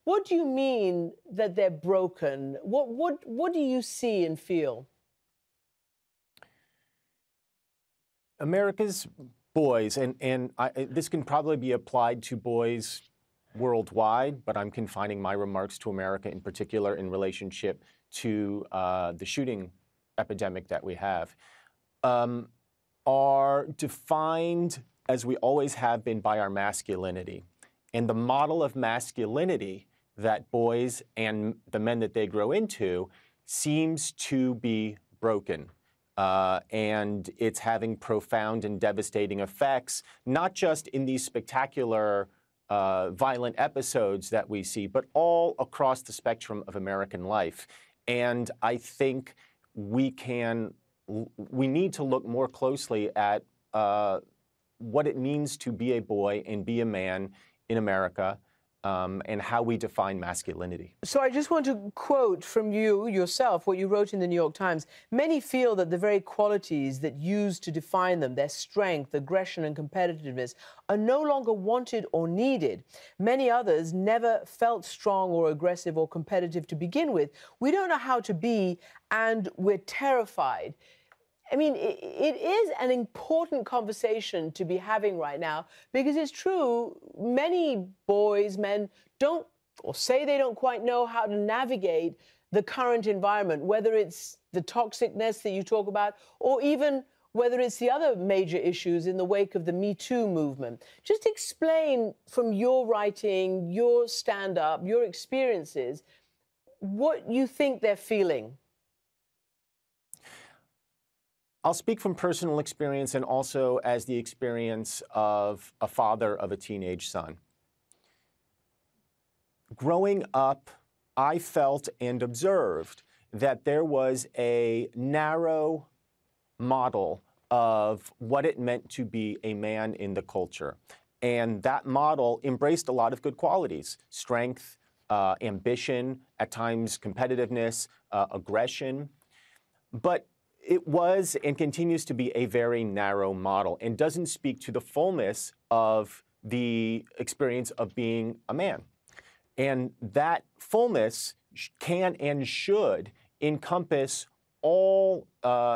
What do you mean that they're broken? What do you see and feel? America's boys, this can probably be applied to boys worldwide, but I'm confining my remarks to America in particular in relationship to the shooting epidemic that we have, are defined, as we always have been, by our masculinity. And the model of masculinity that boys and the men that they grow into seems to be broken. And it's having profound and devastating effects, not just in these spectacular violent episodes that we see, but all across the spectrum of American life. And I think we need to look more closely at what it means to be a boy and be a man in America, and how we define masculinity. So I just want to quote from you yourself what you wrote in the New York Times. Many feel that the very qualities that used to define them, their strength, aggression and competitiveness, are no longer wanted or needed. Many others never felt strong or aggressive or competitive to begin with. We don't know how to be, and we're terrified. I mean, it is an important conversation to be having right now, because it's true, many boys, men, don't, or say they don't quite know how to navigate the current environment, whether it's the toxicness that you talk about, or even whether it's the other major issues in the wake of the Me Too movement. Just explain from your writing, your stand-up, your experiences, what you think they're feeling. I'll speak from personal experience and also as the experience of a father of a teenage son. Growing up, I felt and observed that there was a narrow model of what it meant to be a man in the culture. And that model embraced a lot of good qualities: strength, ambition, at times competitiveness, aggression. But it was and continues to be a very narrow model and doesn't speak to the fullness of the experience of being a man. And that fullness can and should encompass all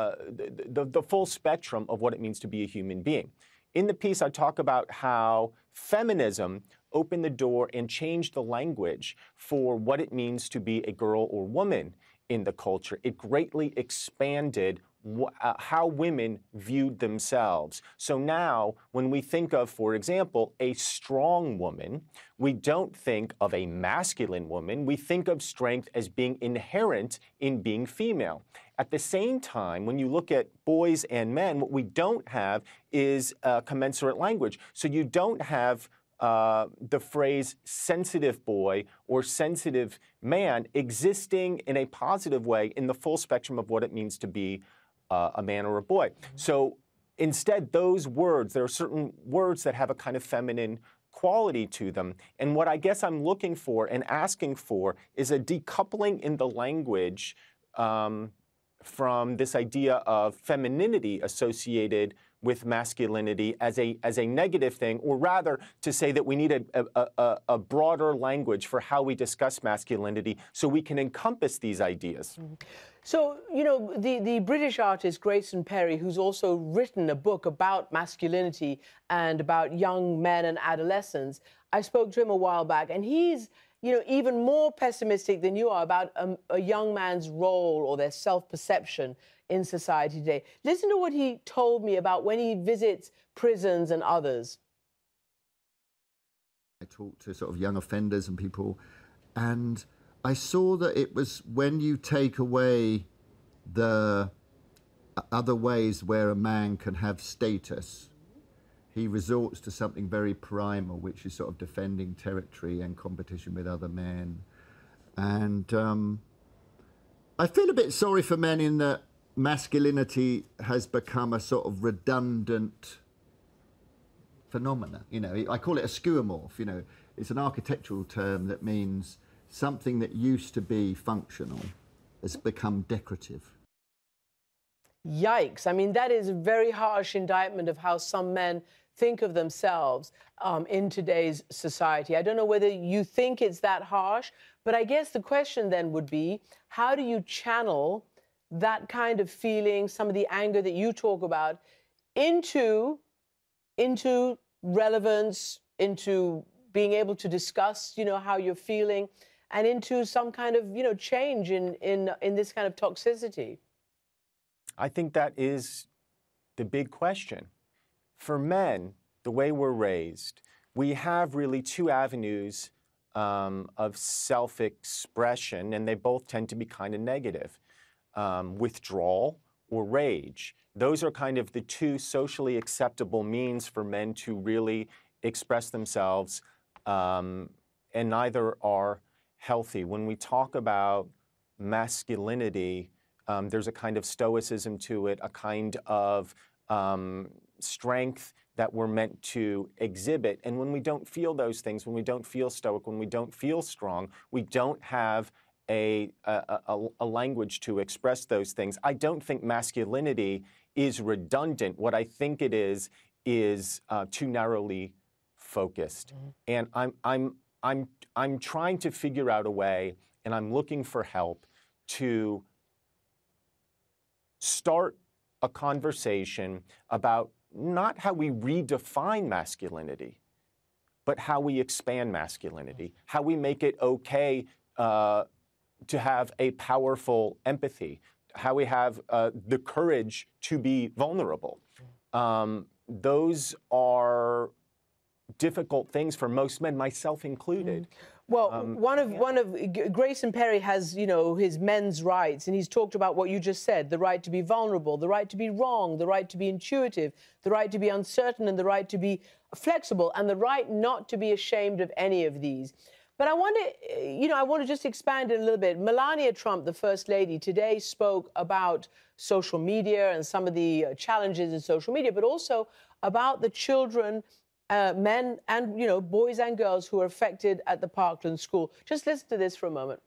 the full spectrum of what it means to be a human being. In the piece, I talk about how feminism opened the door and changed the language for what it means to be a girl or woman in the culture. It greatly expanded how women viewed themselves. So now, when we think of, for example, a strong woman, we don't think of a masculine woman. We think of strength as being inherent in being female. At the same time, when you look at boys and men, what we don't have is commensurate language. So you don't have the phrase sensitive boy or sensitive man existing in a positive way in the full spectrum of what it means to be a man or a boy. So instead, those words, there are certain words that have a kind of feminine quality to them. And what I guess I'm looking for and asking for is a decoupling in the language from this idea of femininity associated with masculinity as a negative thing, or rather to say that we need a broader language for how we discuss masculinity so we can encompass these ideas. So, you know, the British artist Grayson Perry, who's also written a book about masculinity and about young men and adolescents, I spoke to him a while back, and he's, you know, even more pessimistic than you are about a young man's role or their self-perception in society today. Listen to what he told me about when he visits prisons and others. I talked to sort of young offenders and people, and I saw that it was when you take away the other ways where a man can have status, he resorts to something very primal, which is sort of defending territory and competition with other men. And I feel a bit sorry for men in that masculinity has become a sort of redundant phenomena. You know, I call it a skeuomorph. You know, it's an architectural term that means something that used to be functional has become decorative. Yikes. I mean, that is a very harsh indictment of how some men think of themselves in today's society. I don't know whether you think it's that harsh, but I guess the question then would be, how do you channel that kind of feeling, some of the anger that you talk about, into relevance, into being able to discuss, how you're feeling, and into some kind of, change in this kind of toxicity? I think that is the big question. For men, the way we're raised, we have really two avenues of self-expression, and they both tend to be kind of negative. Withdrawal or rage. Those are kind of the two socially acceptable means for men to really express themselves, and neither are healthy. When we talk about masculinity, there's a kind of stoicism to it, a kind of strength that we're meant to exhibit. And when we don't feel those things, when we don't feel stoic, when we don't feel strong, we don't have a language to express those things. I don't think masculinity is redundant. What I think it is too narrowly focused. And I'm trying to figure out a way, and I'm looking for help to start a conversation about not how we redefine masculinity, but how we expand masculinity, how we make it okay to have a powerful empathy, how we have the courage to be vulnerable. Those are difficult things for most men, myself included. Well, one of Grayson Perry has, his men's rights, and he's talked about what you just said: the right to be vulnerable, the right to be wrong, the right to be intuitive, the right to be uncertain, and the right to be flexible, and the right not to be ashamed of any of these. But I want to just expand it a little bit. Melania Trump, the First Lady, today spoke about social media and some of the challenges in social media, but also about the children, men and, boys and girls who are affected at the Parkland school. Just listen to this for a moment.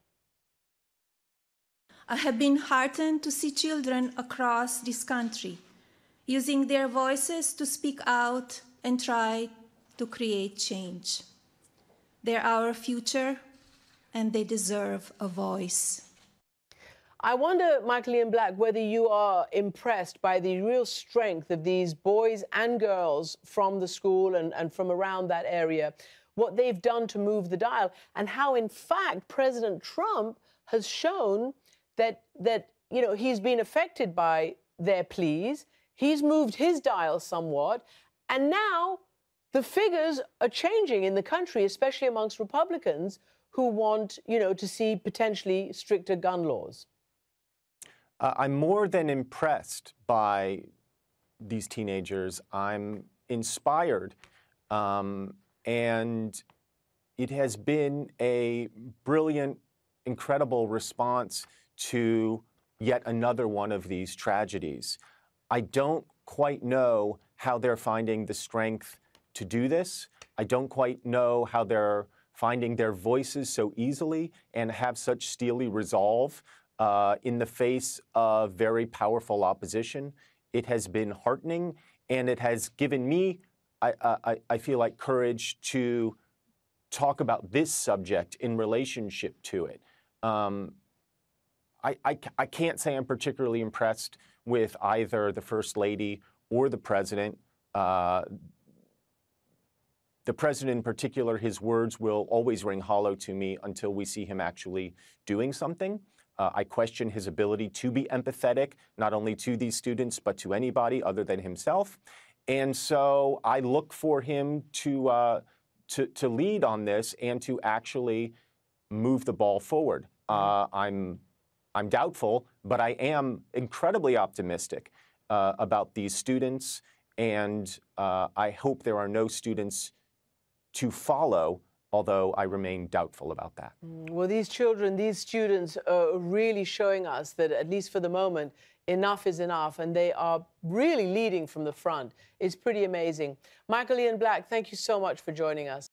I have been heartened to see children across this country using their voices to speak out and try to create change. They're our future, and they deserve a voice. I wonder, Michael Ian Black, whether you are impressed by the real strength of these boys and girls from the school and from around that area, what they've done to move the dial, and how, in fact, President Trump has shown that he's been affected by their pleas. He's moved his dial somewhat, and now the figures are changing in the country, especially amongst Republicans who want, to see potentially stricter gun laws. I'm more than impressed by these teenagers. I'm inspired. And it has been a brilliant, incredible response to yet another one of these tragedies. I don't quite know how they're finding the strength to do this. I don't quite know how they're finding their voices so easily and have such steely resolve in the face of very powerful opposition. It has been heartening, and it has given me, I feel like, courage to talk about this subject in relationship to it. I can't say I'm particularly impressed with either the First Lady or the President. The President in particular, his words will always ring hollow to me until we see him actually doing something. I question his ability to be empathetic, not only to these students, but to anybody other than himself. And so I look for him to lead on this and to actually move the ball forward. I'm doubtful, but I am incredibly optimistic about these students, and I hope there are no students to follow, although I remain doubtful about that. Well, these children, these students are really showing us that, at least for the moment, enough is enough, and they are really leading from the front. It's pretty amazing. Michael Ian Black, thank you so much for joining us.